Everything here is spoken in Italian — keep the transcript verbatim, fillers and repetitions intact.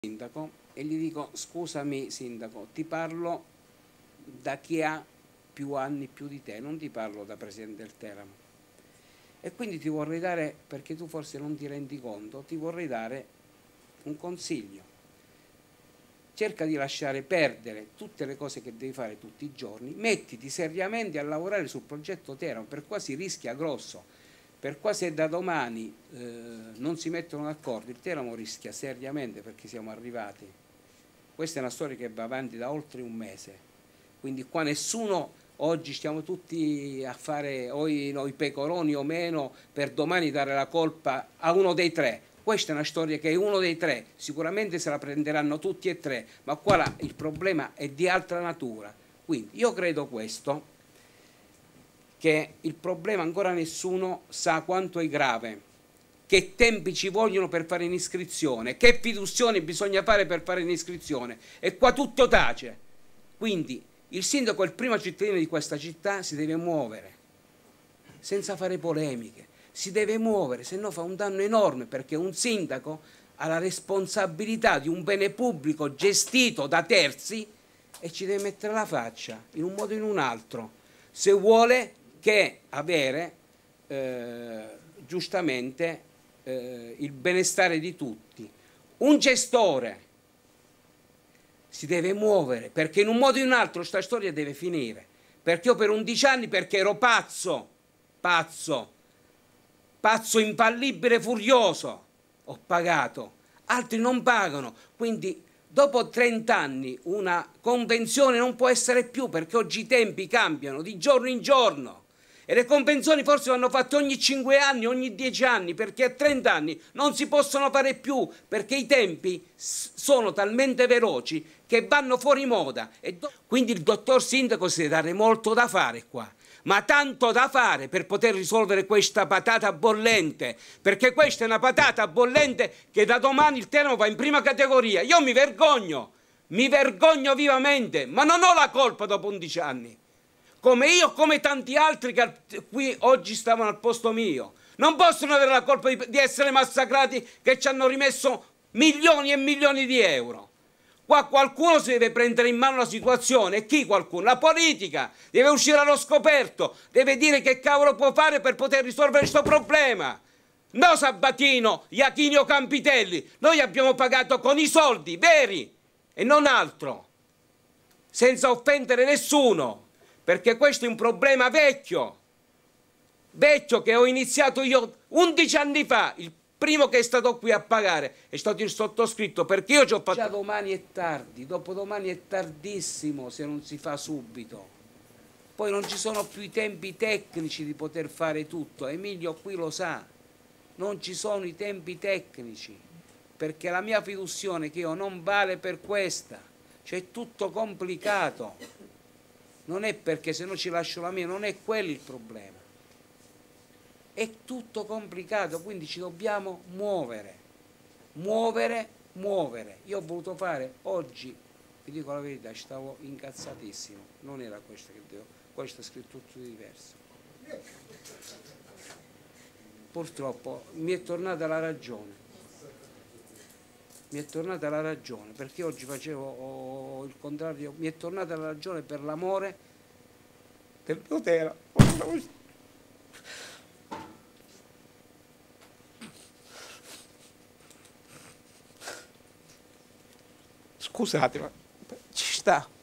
sindaco e gli dico: scusami sindaco, ti parlo da chi ha più anni più di te, non ti parlo da presidente del Teramo, e quindi ti vorrei dare, perché tu forse non ti rendi conto, ti vorrei dare un consiglio: cerca di lasciare perdere tutte le cose che devi fare tutti i giorni, mettiti seriamente a lavorare sul progetto Teramo, per qua si rischia grosso. Per qua se da domani eh, non si mettono d'accordo, il Teramo rischia seriamente, perché siamo arrivati. Questa è una storia che va avanti da oltre un mese, quindi qua nessuno, oggi stiamo tutti a fare o i, no, i pecoroni o meno, per domani dare la colpa a uno dei tre. Questa è una storia che è uno dei tre, sicuramente se la prenderanno tutti e tre, ma qua la, il problema è di altra natura. Quindi io credo questo, che il problema ancora nessuno sa quanto è grave, che tempi ci vogliono per fare un'iscrizione, che fiduzione bisogna fare per fare un'iscrizione, e qua tutto tace. Quindi il sindaco è il primo cittadino di questa città, si deve muovere, senza fare polemiche, si deve muovere, se no fa un danno enorme, perché un sindaco ha la responsabilità di un bene pubblico gestito da terzi e ci deve mettere la faccia, in un modo o in un altro, se vuole che avere eh, giustamente eh, il benestare di tutti. Un gestore si deve muovere, perché in un modo o in un altro questa storia deve finire, perché io per undici anni, perché ero pazzo, pazzo, pazzo infallibile, furioso, ho pagato, altri non pagano, quindi dopo trenta anni una convenzione non può essere più, perché oggi i tempi cambiano di giorno in giorno. E le convenzioni forse vanno fatte ogni cinque anni, ogni dieci anni, perché a trenta anni non si possono fare più, perché i tempi sono talmente veloci che vanno fuori moda. E quindi il dottor sindaco si deve dare molto da fare qua, ma tanto da fare per poter risolvere questa patata bollente, perché questa è una patata bollente che da domani il Teramo va in prima categoria. Io mi vergogno, mi vergogno vivamente, ma non ho la colpa dopo undici anni. Come io, come tanti altri che qui oggi stavano al posto mio. Non possono avere la colpa di, di essere massacrati, che ci hanno rimesso milioni e milioni di euro. Qua qualcuno si deve prendere in mano la situazione. E chi qualcuno? La politica deve uscire allo scoperto, deve dire che cavolo può fare per poter risolvere questo problema. No Sabatino, Iachini o Campitelli, noi abbiamo pagato con i soldi veri e non altro, senza offendere nessuno. Perché questo è un problema vecchio, vecchio che ho iniziato io undici anni fa. Il primo che è stato qui a pagare è stato il sottoscritto, perché io ci ho fatto... Già domani è tardi, dopodomani è tardissimo se non si fa subito. Poi non ci sono più i tempi tecnici di poter fare tutto, Emilio qui lo sa, non ci sono i tempi tecnici, perché la mia fiduzione che io non vale per questa, cioè è tutto complicato. Non è perché se no ci lascio la mia, non è quello il problema. È tutto complicato, quindi ci dobbiamo muovere, muovere, muovere. Io ho voluto fare oggi, vi dico la verità, stavo incazzatissimo, non era questo che devo, questo è scritto tutto diverso. Purtroppo mi è tornata la ragione. Mi è tornata la ragione, perché oggi facevo oh, il contrario, mi è tornata la ragione per l'amore del mio Teramo. Scusate, ma ci sta.